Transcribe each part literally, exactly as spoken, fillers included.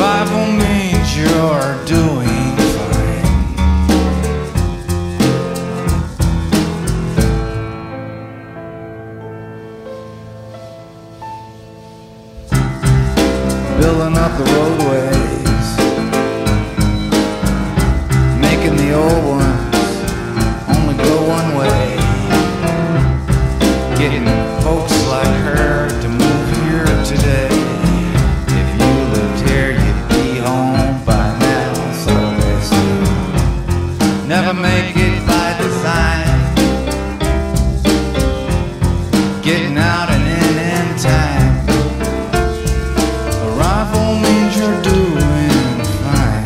Survival means you're doing fine. Building up the roadways, making the old ones only go one way, getting folks like her to move here today. If you lived here, you'd be home by now, so they say. Never make it by design, getting out and in in time. A rifle means you're doing fine.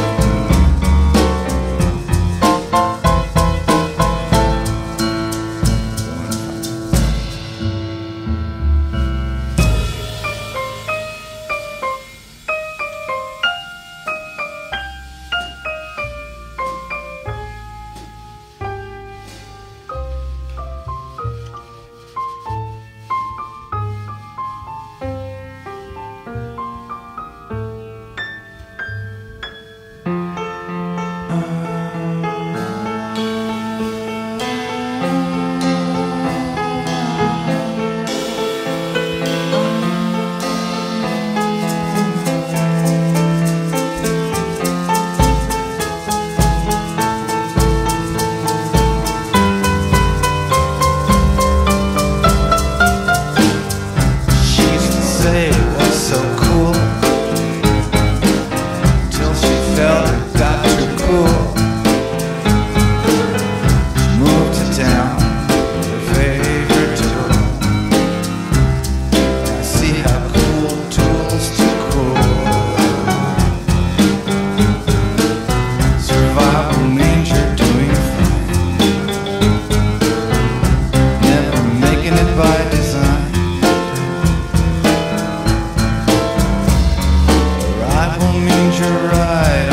By design, a rifle means you're right.